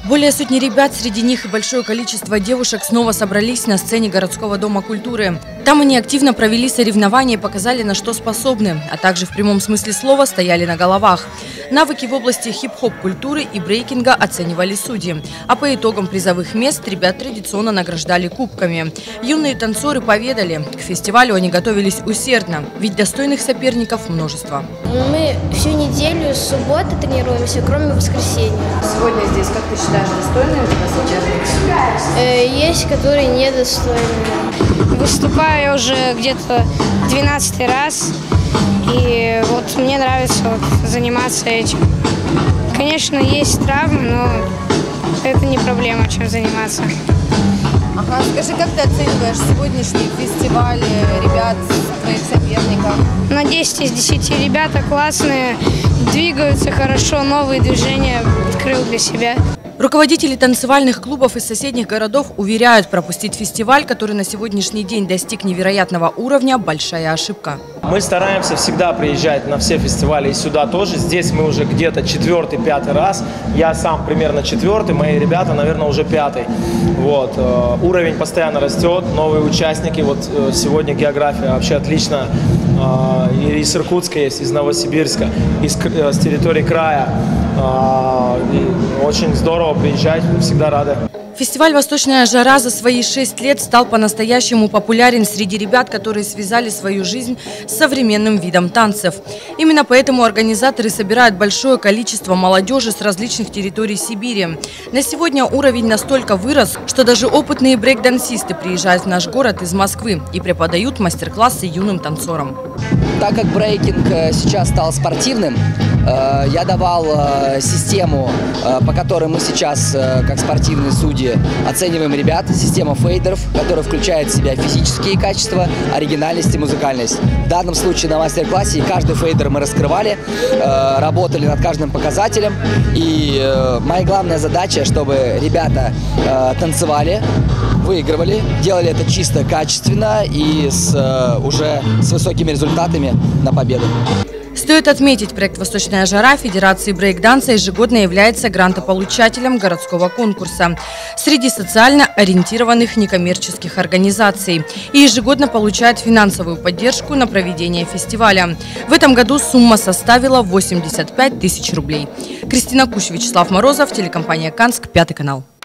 Более сотни ребят, среди них и большое количество девушек снова собрались на сцене городского дома культуры. Там они активно провели соревнования и показали, на что способны, а также в прямом смысле слова стояли на головах. Навыки в области хип-хоп культуры и брейкинга оценивали судьи. А по итогам призовых мест ребят традиционно награждали кубками. Юные танцоры поведали, к фестивалю они готовились усердно, ведь достойных соперников множество. Мы всю неделю с субботы тренируемся, кроме воскресенья. Сегодня здесь, как ты считаешь, достойные у тебя соперники? Есть, которые недостойные. Выступаю уже где-то 12-й раз, и вот мне нравится заниматься этим. Конечно, есть травмы, но это не проблема, чем заниматься. Ага, скажи, как ты оцениваешь сегодняшний фестиваль ребят, твоих соперников? На 10 из 10 ребята классные, двигаются хорошо, новые движения открыл для себя. Руководители танцевальных клубов из соседних городов уверяют, пропустить фестиваль, который на сегодняшний день достиг невероятного уровня, большая ошибка. Мы стараемся всегда приезжать на все фестивали и сюда тоже. Здесь мы уже где-то 4-5 раз. Я сам примерно 4, мои ребята, наверное, уже 5. Вот. Уровень постоянно растет, новые участники. Вот сегодня география вообще отлично. И из Иркутска есть, из Новосибирска, с территории края. Очень здорово приезжать, всегда рады. Фестиваль «Восточная жара» за свои 6 лет стал по-настоящему популярен среди ребят, которые связали свою жизнь с современным видом танцев. Именно поэтому организаторы собирают большое количество молодежи с различных территорий Сибири. На сегодня уровень настолько вырос, что даже опытные брейк-дансисты приезжают в наш город из Москвы и преподают мастер-классы юным танцорам. Так как брейкинг сейчас стал спортивным, я давал систему, по которой мы сейчас, как спортивные судьи, оцениваем ребят. Система фейдеров, которая включает в себя физические качества, оригинальность и музыкальность. В данном случае на мастер-классе каждый фейдер мы раскрывали, работали над каждым показателем. И моя главная задача, чтобы ребята танцевали, выигрывали, делали это чисто, качественно и уже с высокими результатами на победу. Стоит отметить, проект «Восточная жара» Федерации брейк-данса ежегодно является грантополучателем городского конкурса среди социально ориентированных некоммерческих организаций и ежегодно получает финансовую поддержку на проведение фестиваля. В этом году сумма составила 85 тысяч рублей. Кристина Кущ, Вячеслав Морозов, телекомпания «Канск», 5 канал.